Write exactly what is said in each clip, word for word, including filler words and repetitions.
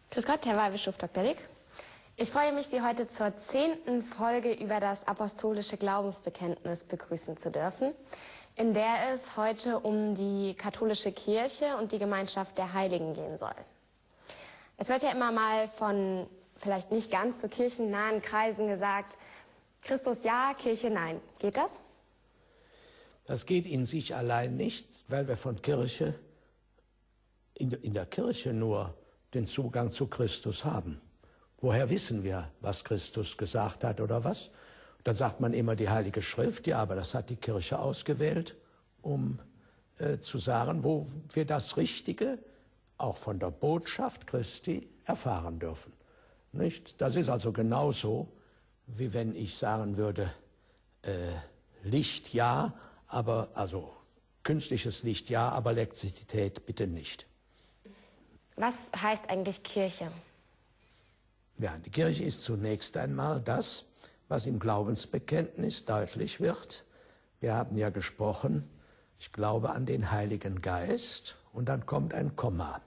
Grüß Gott, Herr Weihbischof Doktor Lick. Ich freue mich, Sie heute zur zehnten Folge über das apostolische Glaubensbekenntnis begrüßen zu dürfen, in der es heute um die katholische Kirche und die Gemeinschaft der Heiligen gehen soll. Es wird ja immer mal von vielleicht nicht ganz so kirchennahen Kreisen gesagt, Christus ja, Kirche nein. Geht das? Das geht in sich allein nicht, weil wir von Kirche, in, in der Kirche nur den Zugang zu Christus haben. Woher wissen wir, was Christus gesagt hat oder was? Dann sagt man immer die Heilige Schrift, ja, aber das hat die Kirche ausgewählt, um äh, zu sagen, wo wir das Richtige auch von der Botschaft Christi erfahren dürfen. Nicht? Das ist also genauso, wie wenn ich sagen würde, äh, Licht ja, aber also künstliches Licht ja, aber Elektrizität bitte nicht. Was heißt eigentlich Kirche? Ja, die Kirche ist zunächst einmal das, was im Glaubensbekenntnis deutlich wird. Wir haben ja gesprochen, ich glaube an den Heiligen Geist, und dann kommt ein Komma.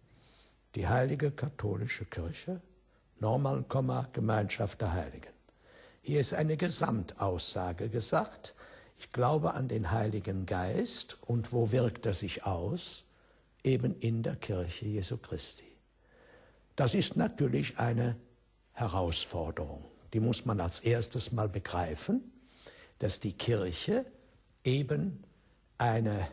Die heilige katholische Kirche, nochmal ein Komma, Gemeinschaft der Heiligen. Hier ist eine Gesamtaussage gesagt. Ich glaube an den Heiligen Geist, und wo wirkt er sich aus? Eben in der Kirche Jesu Christi. Das ist natürlich eine Herausforderung. Die muss man als erstes mal begreifen, dass die Kirche eben eine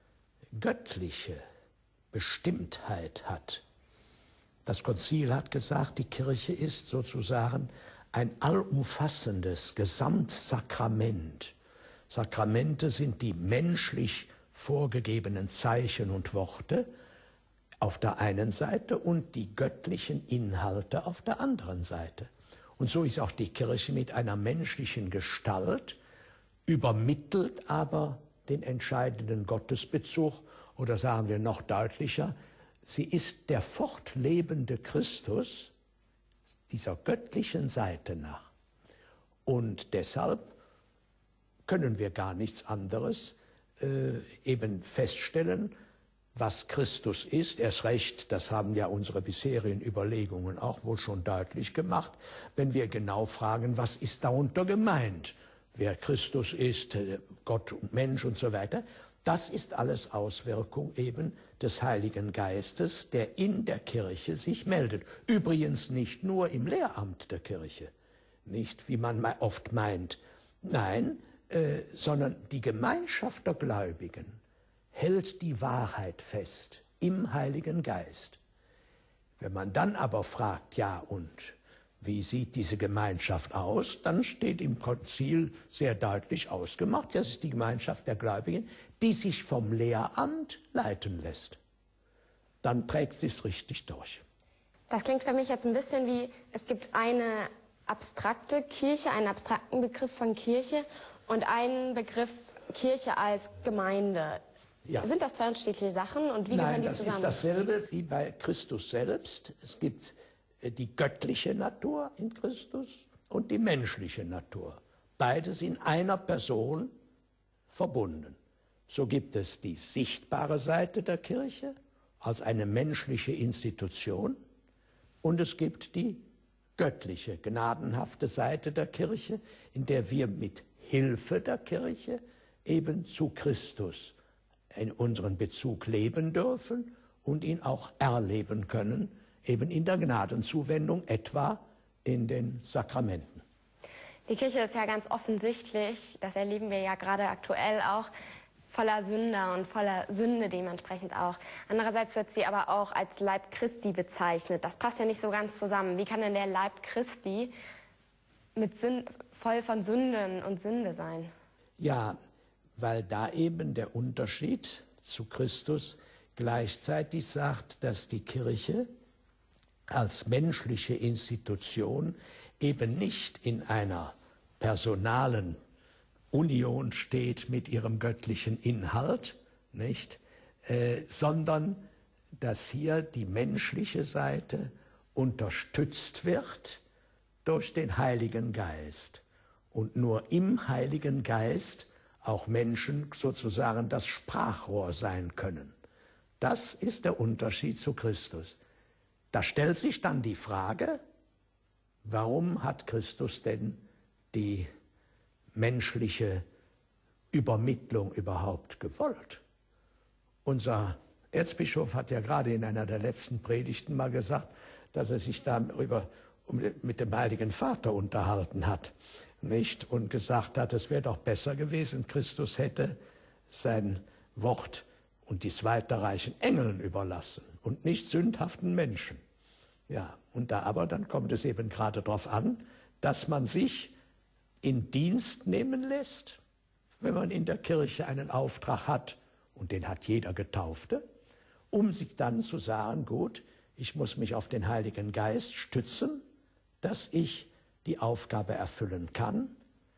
göttliche Bestimmtheit hat. Das Konzil hat gesagt, die Kirche ist sozusagen ein allumfassendes Gesamtsakrament. Sakramente sind die menschlich vorgegebenen Zeichen und Worte auf der einen Seite und die göttlichen Inhalte auf der anderen Seite. Und so ist auch die Kirche mit einer menschlichen Gestalt, übermittelt aber den entscheidenden Gottesbezug, oder sagen wir noch deutlicher, sie ist der fortlebende Christus dieser göttlichen Seite nach. Und deshalb können wir gar nichts anderes äh, eben feststellen, was Christus ist. Erst recht, das haben ja unsere bisherigen Überlegungen auch wohl schon deutlich gemacht, wenn wir genau fragen, was ist darunter gemeint? Wer Christus ist, Gott und Mensch und so weiter. Das ist alles Auswirkung eben des Heiligen Geistes, der in der Kirche sich meldet. Übrigens nicht nur im Lehramt der Kirche, nicht wie man oft meint. Nein, äh, sondern die Gemeinschaft der Gläubigen hält die Wahrheit fest im Heiligen Geist. Wenn man dann aber fragt, ja und wie sieht diese Gemeinschaft aus, dann steht im Konzil sehr deutlich ausgemacht, das ist die Gemeinschaft der Gläubigen, die sich vom Lehramt leiten lässt. Dann trägt sie es richtig durch. Das klingt für mich jetzt ein bisschen wie, es gibt eine abstrakte Kirche, einen abstrakten Begriff von Kirche und einen Begriff Kirche als Gemeinde. Ja. Sind das zwei unterschiedliche Sachen und wie Nein, gehören die das zusammen? ist dasselbe wie bei Christus selbst. Es gibt die göttliche Natur in Christus und die menschliche Natur. Beides in einer Person verbunden. So gibt es die sichtbare Seite der Kirche als eine menschliche Institution und es gibt die göttliche, gnadenhafte Seite der Kirche, in der wir mit Hilfe der Kirche eben zu Christus in unseren Bezug leben dürfen und ihn auch erleben können, eben in der Gnadenzuwendung, etwa in den Sakramenten. Die Kirche ist ja ganz offensichtlich, das erleben wir ja gerade aktuell auch, voller Sünder und voller Sünde dementsprechend auch. Andererseits wird sie aber auch als Leib Christi bezeichnet. Das passt ja nicht so ganz zusammen. Wie kann denn der Leib Christi mit Sünd, voll von Sünden und Sünde sein? Ja, weil da eben der Unterschied zu Christus gleichzeitig sagt, dass die Kirche als menschliche Institution eben nicht in einer personalen Union steht mit ihrem göttlichen Inhalt, nicht? Äh, sondern dass hier die menschliche Seite unterstützt wird durch den Heiligen Geist. Und nur im Heiligen Geist auch Menschen sozusagen das Sprachrohr sein können. Das ist der Unterschied zu Christus. Da stellt sich dann die Frage, warum hat Christus denn die menschliche Übermittlung überhaupt gewollt? Unser Erzbischof hat ja gerade in einer der letzten Predigten mal gesagt, dass er sich darüber mit dem Heiligen Vater unterhalten hat, nicht? Und gesagt hat, es wäre doch besser gewesen, Christus hätte sein Wort und dies weiterreichen Engeln überlassen und nicht sündhaften Menschen. Ja, und da aber, dann kommt es eben gerade darauf an, dass man sich in Dienst nehmen lässt, wenn man in der Kirche einen Auftrag hat, und den hat jeder Getaufte, um sich dann zu sagen, gut, ich muss mich auf den Heiligen Geist stützen, dass ich die Aufgabe erfüllen kann.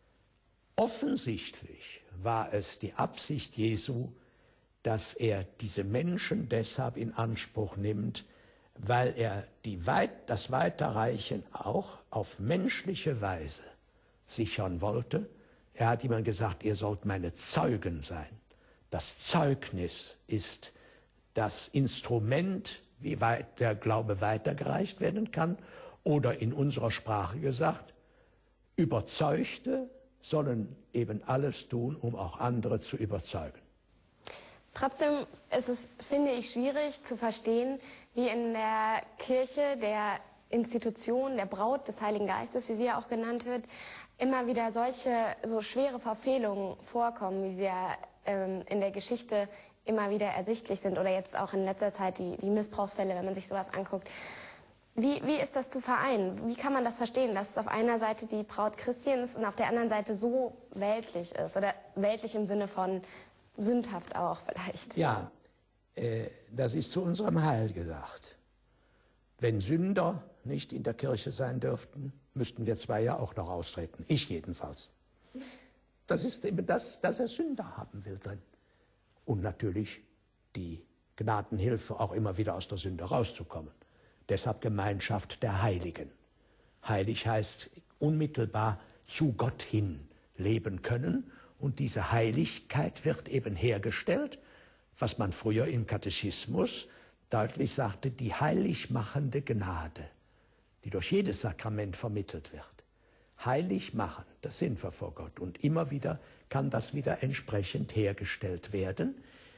Offensichtlich war es die Absicht Jesu, dass er diese Menschen deshalb in Anspruch nimmt, weil er die Weit-, das Weiterreichen auch auf menschliche Weise sichern wollte. Er hat ihnen gesagt, ihr sollt meine Zeugen sein. Das Zeugnis ist das Instrument, wie weit der Glaube weitergereicht werden kann. Oder in unserer Sprache gesagt, Überzeugte sollen eben alles tun, um auch andere zu überzeugen. Trotzdem ist es, finde ich, schwierig zu verstehen, wie in der Kirche, der Institution, der Braut des Heiligen Geistes, wie sie ja auch genannt wird, immer wieder solche so schwere Verfehlungen vorkommen, wie sie ja ähm, in der Geschichte immer wieder ersichtlich sind oder jetzt auch in letzter Zeit die, die Missbrauchsfälle, wenn man sich sowas anguckt. Wie, wie ist das zu vereinen? Wie kann man das verstehen, dass es auf einer Seite die Braut Christi ist und auf der anderen Seite so weltlich ist? Oder weltlich im Sinne von sündhaft auch vielleicht? Ja, äh, das ist zu unserem Heil gedacht. Wenn Sünder nicht in der Kirche sein dürften, müssten wir zwei ja auch noch austreten. Ich jedenfalls. Das ist eben das, dass er Sünder haben will drin. Und natürlich die Gnadenhilfe, auch immer wieder aus der Sünde rauszukommen. Deshalb Gemeinschaft der Heiligen. Heilig heißt unmittelbar zu Gott hin leben können. Und diese Heiligkeit wird eben hergestellt, was man früher im Katechismus deutlich sagte, die heilig machende Gnade, die durch jedes Sakrament vermittelt wird. Heilig machen, das sind wir vor Gott. Und immer wieder kann das wieder entsprechend hergestellt werden.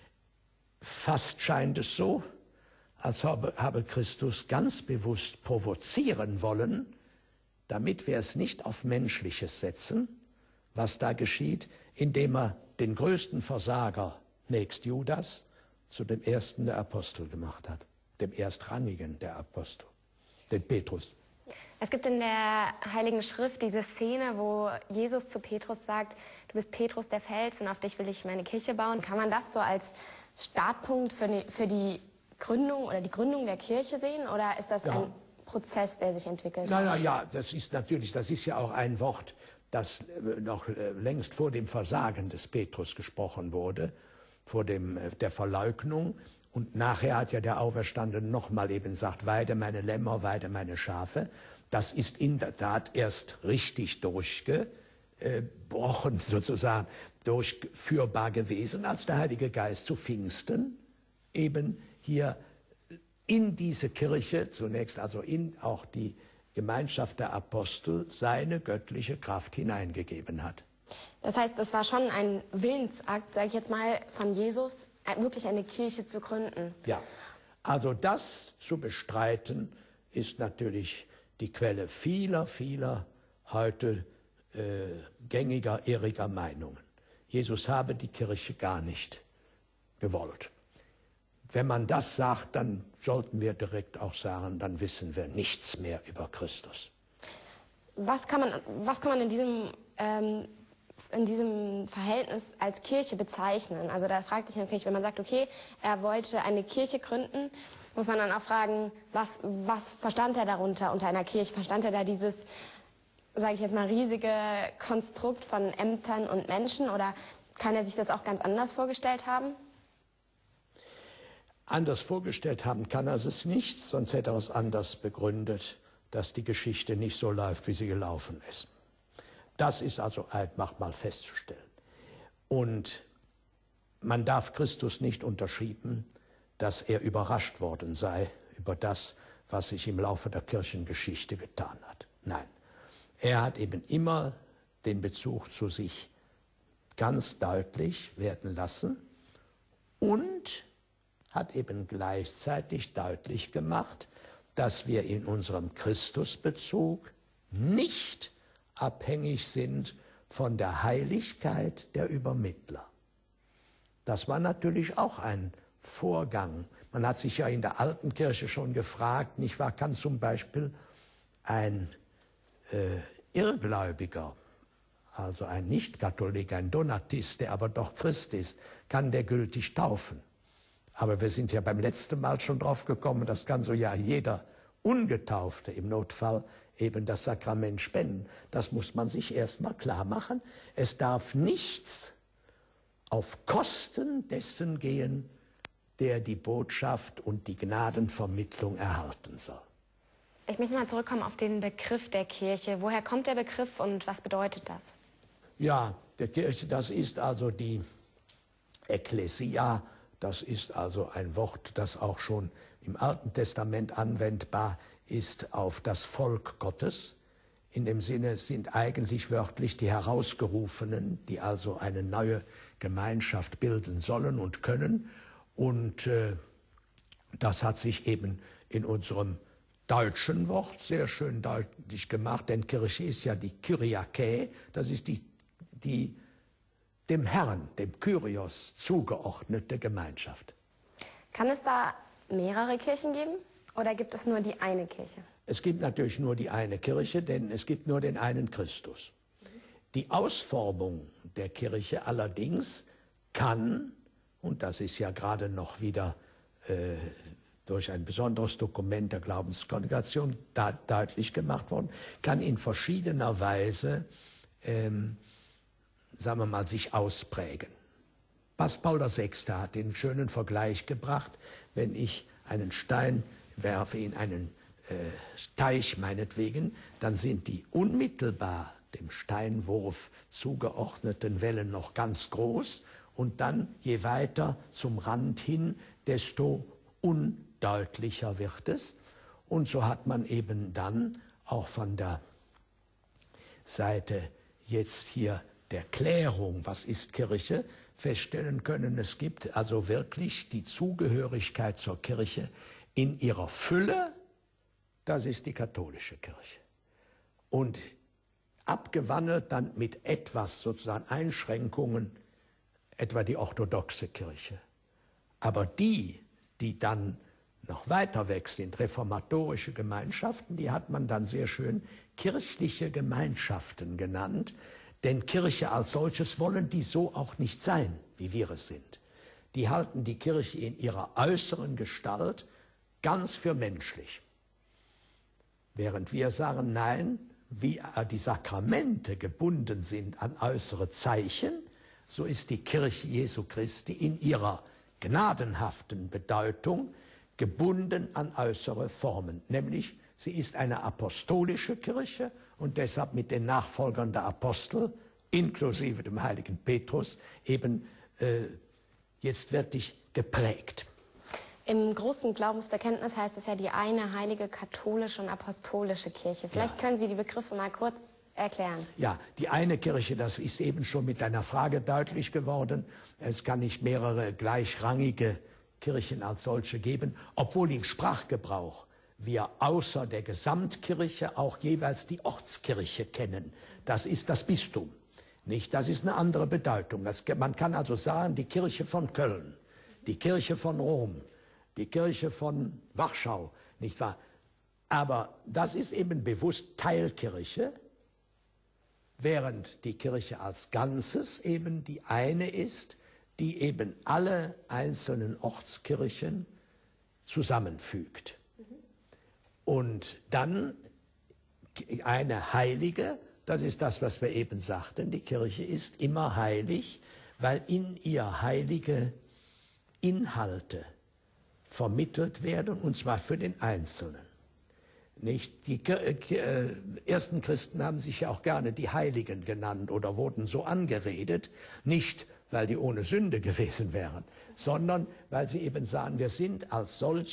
Fast scheint es so, als habe, habe Christus ganz bewusst provozieren wollen, damit wir es nicht auf Menschliches setzen, was da geschieht, indem er den größten Versager, nächst Judas, zu dem ersten der Apostel gemacht hat, dem erstrangigen der Apostel, den Petrus. Es gibt in der Heiligen Schrift diese Szene, wo Jesus zu Petrus sagt, du bist Petrus der Fels und auf dich will ich meine Kirche bauen. Kann man das so als Startpunkt für die, für die Gründung oder die Gründung der Kirche sehen oder ist das ja ein Prozess, der sich entwickelt? Na, na ja, das ist natürlich, das ist ja auch ein Wort, das noch längst vor dem Versagen des Petrus gesprochen wurde, vor dem, der Verleugnung. Und nachher hat ja der Auferstandene nochmal eben gesagt, weide meine Lämmer, weide meine Schafe. Das ist in der Tat erst richtig durchgebrochen, sozusagen durchführbar gewesen, als der Heilige Geist zu Pfingsten eben hier in diese Kirche, zunächst also in auch die Gemeinschaft der Apostel, seine göttliche Kraft hineingegeben hat. Das heißt, es war schon ein Willensakt, sage ich jetzt mal, von Jesus, wirklich eine Kirche zu gründen. Ja, also das zu bestreiten, ist natürlich die Quelle vieler, vieler heute äh, gängiger, irriger Meinungen. Jesus habe die Kirche gar nicht gewollt. Wenn man das sagt, dann sollten wir direkt auch sagen, dann wissen wir nichts mehr über Christus. Was kann man, was kann man in diesem, ähm, in diesem Verhältnis als Kirche bezeichnen? Also da fragt sich natürlich, wenn man sagt, okay, er wollte eine Kirche gründen, muss man dann auch fragen, was, was verstand er darunter unter einer Kirche? Verstand er da dieses, sage ich jetzt mal, riesige Konstrukt von Ämtern und Menschen oder kann er sich das auch ganz anders vorgestellt haben? Anders vorgestellt haben kann er es nicht, sonst hätte er es anders begründet, dass die Geschichte nicht so läuft, wie sie gelaufen ist. Das ist also einfach mal festzustellen. Und man darf Christus nicht unterschieben, dass er überrascht worden sei über das, was sich im Laufe der Kirchengeschichte getan hat. Nein, er hat eben immer den Bezug zu sich ganz deutlich werden lassen und hat eben gleichzeitig deutlich gemacht, dass wir in unserem Christusbezug nicht abhängig sind von der Heiligkeit der Übermittler. Das war natürlich auch ein Vorgang. Man hat sich ja in der alten Kirche schon gefragt, nicht wahr, kann zum Beispiel ein äh, Irrgläubiger, also ein Nicht-Katholik, ein Donatist, der aber doch Christ ist, kann der gültig taufen? Aber wir sind ja beim letzten Mal schon drauf gekommen, das kann so ja jeder Ungetaufte im Notfall eben das Sakrament spenden. Das muss man sich erstmal klar machen. Es darf nichts auf Kosten dessen gehen, der die Botschaft und die Gnadenvermittlung erhalten soll. Ich möchte mal zurückkommen auf den Begriff der Kirche. Woher kommt der Begriff und was bedeutet das? Ja, der Kirche, das ist also die Ekklesia, das ist also ein Wort, das auch schon im Alten Testament anwendbar ist auf das Volk Gottes. In dem Sinne sind eigentlich wörtlich die Herausgerufenen, die also eine neue Gemeinschaft bilden sollen und können. Und äh, das hat sich eben in unserem deutschen Wort sehr schön deutlich gemacht, denn Kirche ist ja die Kyriake, das ist die, die dem Herrn, dem Kyrios zugeordnete Gemeinschaft. Kann es da mehrere Kirchen geben oder gibt es nur die eine Kirche? Es gibt natürlich nur die eine Kirche, denn es gibt nur den einen Christus. Die Ausformung der Kirche allerdings kann, und das ist ja gerade noch wieder äh, durch ein besonderes Dokument der Glaubenskongregation da, deutlich gemacht worden, kann in verschiedener Weise, ähm, sagen wir mal, sich ausprägen. Papst Paul der Sechste hat den schönen Vergleich gebracht, wenn ich einen Stein werfe in einen äh, Teich meinetwegen, dann sind die unmittelbar dem Steinwurf zugeordneten Wellen noch ganz groß und dann, je weiter zum Rand hin, desto undeutlicher wird es. Und so hat man eben dann auch von der Seite jetzt hier der Klärung, was ist Kirche, feststellen können, es gibt also wirklich die Zugehörigkeit zur Kirche in ihrer Fülle, das ist die katholische Kirche. Und abgewandelt dann mit etwas sozusagen Einschränkungen, etwa die orthodoxe Kirche. Aber die, die dann noch weiter weg sind, reformatorische Gemeinschaften, die hat man dann sehr schön kirchliche Gemeinschaften genannt, denn Kirche als solches wollen die so auch nicht sein, wie wir es sind. Die halten die Kirche in ihrer äußeren Gestalt ganz für menschlich. Während wir sagen, nein, wie die Sakramente gebunden sind an äußere Zeichen, so ist die Kirche Jesu Christi in ihrer gnadenhaften Bedeutung gebunden an äußere Formen. Nämlich, sie ist eine apostolische Kirche und deshalb mit den Nachfolgern der Apostel, inklusive dem heiligen Petrus, eben äh, jetzt wirklich geprägt. Im großen Glaubensbekenntnis heißt es ja die eine heilige katholische und apostolische Kirche. Vielleicht ja. können Sie die Begriffe mal kurz erklären. Ja, die eine Kirche, das ist eben schon mit einer Frage deutlich geworden. Es kann nicht mehrere gleichrangige Kirchen als solche geben, obwohl im Sprachgebrauch wir außer der Gesamtkirche auch jeweils die Ortskirche kennen. Das ist das Bistum, nicht? Das ist eine andere Bedeutung. Das, man kann also sagen, die Kirche von Köln, die Kirche von Rom, die Kirche von Warschau, nicht wahr? Aber das ist eben bewusst Teilkirche, während die Kirche als Ganzes eben die eine ist, die eben alle einzelnen Ortskirchen zusammenfügt. Und dann eine heilige, das ist das, was wir eben sagten, die Kirche ist immer heilig, weil in ihr heilige Inhalte vermittelt werden, und zwar für den Einzelnen. Nicht? Die äh, ersten Christen haben sich ja auch gerne die Heiligen genannt oder wurden so angeredet, nicht weil die ohne Sünde gewesen wären, sondern weil sie eben sahen, wir sind als solche,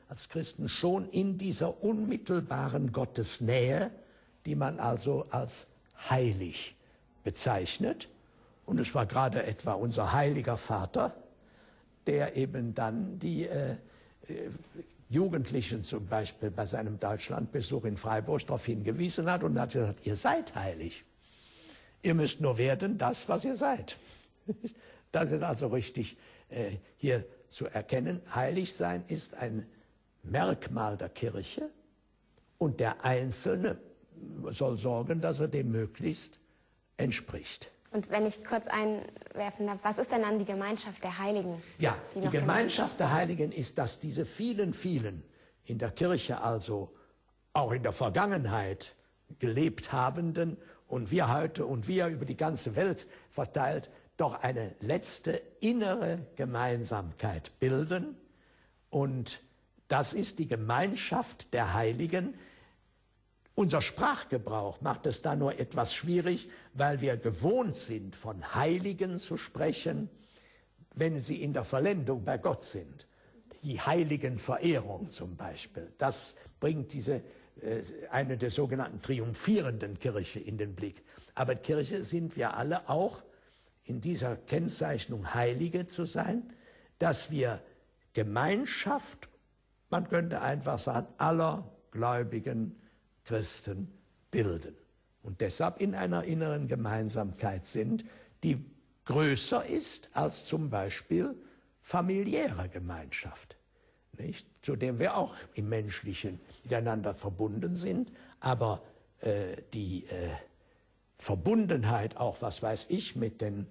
als Christen schon in dieser unmittelbaren Gottesnähe, die man also als heilig bezeichnet. Und es war gerade etwa unser heiliger Vater, der eben dann die äh, Jugendlichen zum Beispiel bei seinem Deutschlandbesuch in Freiburg darauf hingewiesen hat und hat gesagt, ihr seid heilig. Ihr müsst nur werden das, was ihr seid. Das ist also richtig äh, hier zu erkennen. Heilig sein ist ein Merkmal der Kirche und der Einzelne soll sorgen, dass er dem möglichst entspricht. Und wenn ich kurz einwerfen darf, was ist denn dann die Gemeinschaft der Heiligen? Ja, die, die Gemeinschaft der Heiligen ist, dass diese vielen, vielen in der Kirche, also auch in der Vergangenheit gelebt habenden und wir heute und wir über die ganze Welt verteilt, doch eine letzte innere Gemeinsamkeit bilden. Und das ist die Gemeinschaft der Heiligen. Unser Sprachgebrauch macht es da nur etwas schwierig, weil wir gewohnt sind, von Heiligen zu sprechen, wenn sie in der Verlendung bei Gott sind. Die Heiligenverehrung zum Beispiel, das bringt diese, äh, eine der sogenannten triumphierenden Kirche in den Blick. Aber Kirche sind wir alle auch in dieser Kennzeichnung Heilige zu sein, dass wir Gemeinschaft, man könnte einfach sagen, aller Gläubigen Christen bilden und deshalb in einer inneren Gemeinsamkeit sind, die größer ist als zum Beispiel familiäre Gemeinschaft, nicht? Zu dem wir auch im Menschlichen miteinander verbunden sind, aber äh, die äh, Verbundenheit auch, was weiß ich, mit den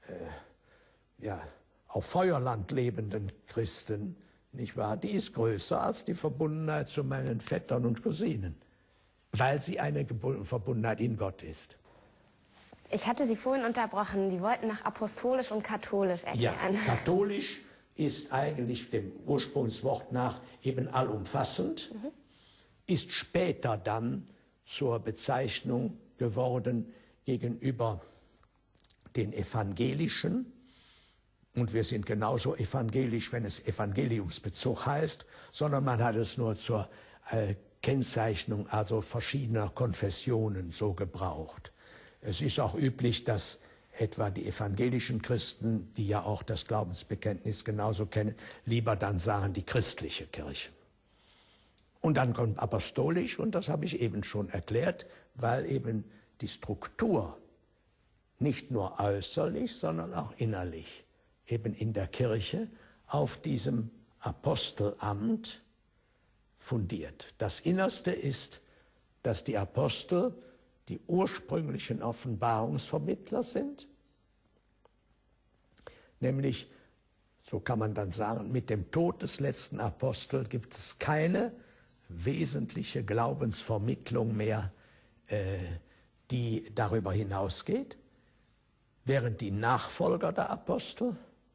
äh, ja, auf Feuerland lebenden Christen, nicht wahr, die ist größer als die Verbundenheit zu meinen Vettern und Cousinen, weil sie eine Verbundenheit in Gott ist. Ich hatte Sie vorhin unterbrochen. Sie wollten nach apostolisch und katholisch erklären. Ja, katholisch ist eigentlich dem Ursprungswort nach eben allumfassend, mhm. ist später dann zur Bezeichnung geworden gegenüber den Evangelischen. Und wir sind genauso evangelisch, wenn es Evangeliumsbezug heißt, sondern man hat es nur zur äh, Kennzeichnung also verschiedener Konfessionen so gebraucht. Es ist auch üblich, dass etwa die evangelischen Christen, die ja auch das Glaubensbekenntnis genauso kennen, lieber dann sagen die christliche Kirche. Und dann kommt apostolisch, und das habe ich eben schon erklärt, weil eben die Struktur nicht nur äußerlich, sondern auch innerlich eben in der Kirche auf diesem Apostelamt fundiert. Das Innerste ist, dass die Apostel die ursprünglichen Offenbarungsvermittler sind, nämlich, so kann man dann sagen, mit dem Tod des letzten Apostels gibt es keine wesentliche Glaubensvermittlung mehr, äh, die darüber hinausgeht, während die Nachfolger der Apostel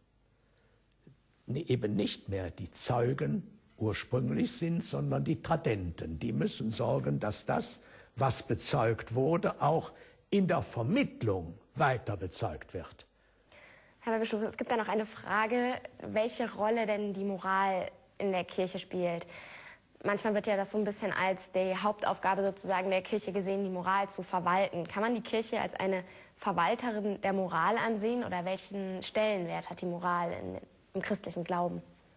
eben nicht mehr die Zeugen ursprünglich sind, sondern die Tradenten. Die müssen sorgen, dass das, was bezeugt wurde, auch in der Vermittlung weiter bezeugt wird. Herr Bischof, es gibt da noch eine Frage, welche Rolle denn die Moral in der Kirche spielt. Manchmal wird ja das so ein bisschen als die Hauptaufgabe sozusagen der Kirche gesehen, die Moral zu verwalten. Kann man die Kirche als eine Verwalterin der Moral ansehen oder welchen Stellenwert hat die Moral in, im christlichen Glauben?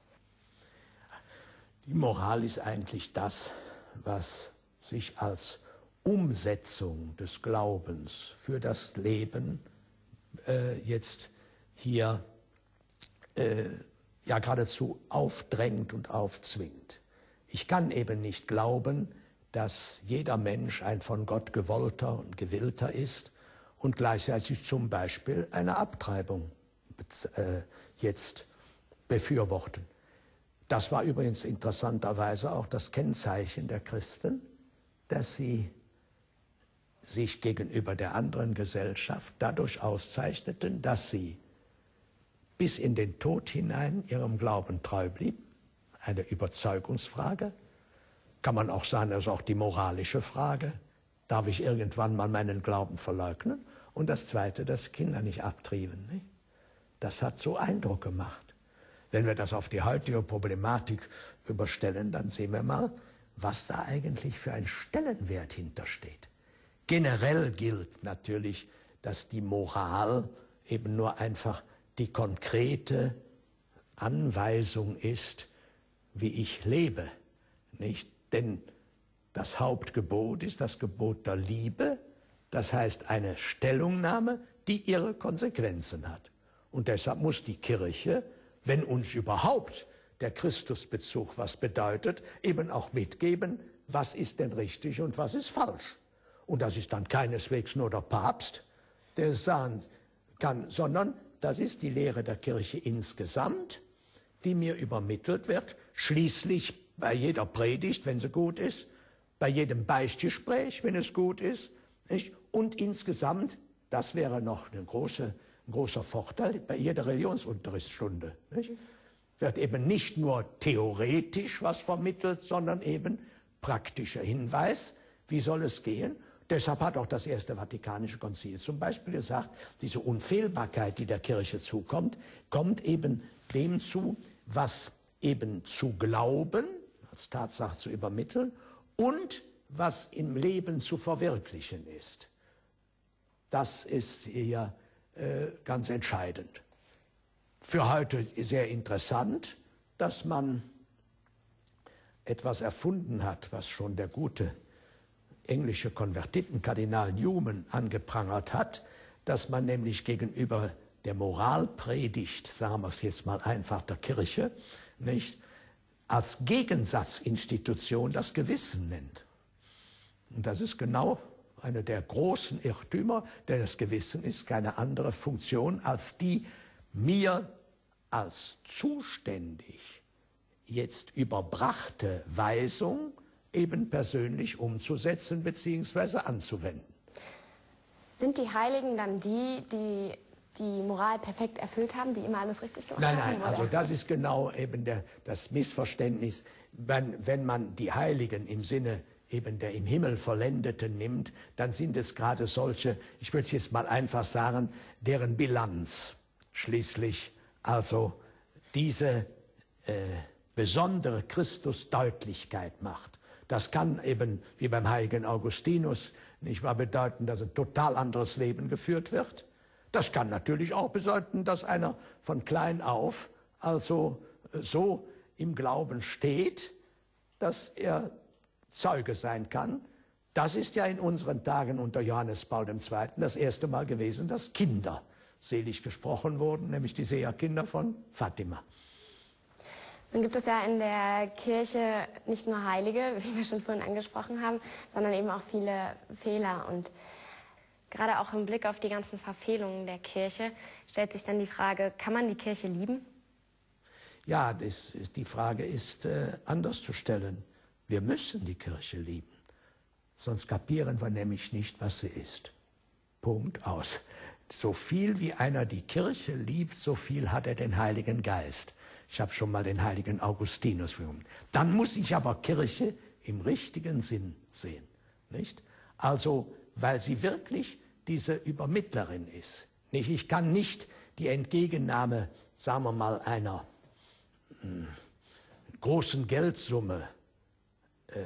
Die Moral ist eigentlich das, was sich als Umsetzung des Glaubens für das Leben äh, jetzt hier äh, ja geradezu aufdrängt und aufzwingt. Ich kann eben nicht glauben, dass jeder Mensch ein von Gott gewollter und gewillter ist und gleichzeitig zum Beispiel eine Abtreibung äh, jetzt befürworten. Das war übrigens interessanterweise auch das Kennzeichen der Christen, dass sie sich gegenüber der anderen Gesellschaft dadurch auszeichneten, dass sie bis in den Tod hinein ihrem Glauben treu blieben. Eine Überzeugungsfrage. Kann man auch sagen, das ist auch die moralische Frage. Darf ich irgendwann mal meinen Glauben verleugnen? Und das Zweite, dass Kinder nicht abtrieben. Nicht? Das hat so Eindruck gemacht. Wenn wir das auf die heutige Problematik überstellen, dann sehen wir mal, was da eigentlich für ein Stellenwert hintersteht. Generell gilt natürlich, dass die Moral eben nur einfach die konkrete Anweisung ist, wie ich lebe, nicht? Denn das Hauptgebot ist das Gebot der Liebe, das heißt eine Stellungnahme, die ihre Konsequenzen hat. Und deshalb muss die Kirche, wenn uns überhaupt der Christusbezug was bedeutet, eben auch mitgeben, was ist denn richtig und was ist falsch. Und das ist dann keineswegs nur der Papst, der es sagen kann, sondern das ist die Lehre der Kirche insgesamt, die mir übermittelt wird, schließlich bei jeder Predigt, wenn sie gut ist, bei jedem Beichtgespräch, wenn es gut ist, nicht? Und insgesamt, das wäre noch eine große, ein großer Vorteil, bei jeder Religionsunterrichtsstunde, nicht? Wird eben nicht nur theoretisch was vermittelt, sondern eben praktischer Hinweis, wie soll es gehen. Deshalb hat auch das Erste Vatikanische Konzil zum Beispiel gesagt, diese Unfehlbarkeit, die der Kirche zukommt, kommt eben dem zu, was eben zu glauben, als Tatsache zu übermitteln und was im Leben zu verwirklichen ist. Das ist hier äh, ganz entscheidend. Für heute sehr interessant, dass man etwas erfunden hat, was schon der gute englische Konvertiten Kardinal Newman angeprangert hat, dass man nämlich gegenüber der Moralpredigt, sagen wir es jetzt mal einfach, der Kirche, nicht, als Gegensatzinstitution das Gewissen nennt. Und das ist genau einer der großen Irrtümer, denn das Gewissen ist keine andere Funktion als die mir als zuständig jetzt überbrachte Weisung eben persönlich umzusetzen bzw. anzuwenden. Sind die Heiligen dann die, die die Moral perfekt erfüllt haben, die immer alles richtig gemacht nein, haben? Nein, nein, also das ist genau eben der, das Missverständnis, wenn, wenn man die Heiligen im Sinne eben der im Himmel Vollendeten nimmt, dann sind es gerade solche, ich würde es jetzt mal einfach sagen, deren Bilanz schließlich also diese äh, besondere Christusdeutlichkeit macht. Das kann eben, wie beim heiligen Augustinus, nicht wahr, bedeuten, dass ein total anderes Leben geführt wird. Das kann natürlich auch bedeuten, dass einer von klein auf also so im Glauben steht, dass er Zeuge sein kann. Das ist ja in unseren Tagen unter Johannes Paul der Zweite das erste Mal gewesen, dass Kinder selig gesprochen wurden, nämlich die Seherkinder von Fatima. Dann gibt es ja in der Kirche nicht nur Heilige, wie wir schon vorhin angesprochen haben, sondern eben auch viele Fehler. Und gerade auch im Blick auf die ganzen Verfehlungen der Kirche stellt sich dann die Frage, kann man die Kirche lieben? Ja, das ist, die Frage ist äh, anders zu stellen. Wir müssen die Kirche lieben, sonst kapieren wir nämlich nicht, was sie ist. Punkt, aus. So viel wie einer die Kirche liebt, so viel hat er den Heiligen Geist. Ich habe schon mal den heiligen Augustinus vernommen. Dann muss ich aber Kirche im richtigen Sinn sehen, nicht? Also, weil sie wirklich diese Übermittlerin ist. Nicht? Ich kann nicht die Entgegennahme, sagen wir mal, einer mh, großen Geldsumme äh,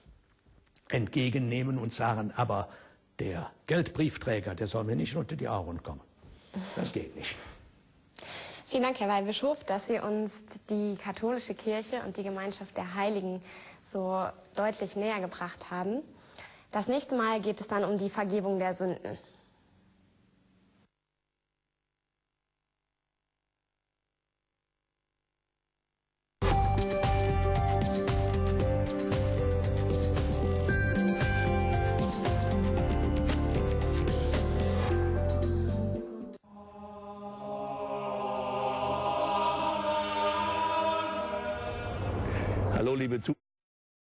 entgegennehmen und sagen, aber der Geldbriefträger, der soll mir nicht unter die Augen kommen. Das geht nicht. Vielen Dank, Herr Weihbischof, dass Sie uns die katholische Kirche und die Gemeinschaft der Heiligen so deutlich näher gebracht haben. Das nächste Mal geht es dann um die Vergebung der Sünden. Hallo liebe Zuschauer.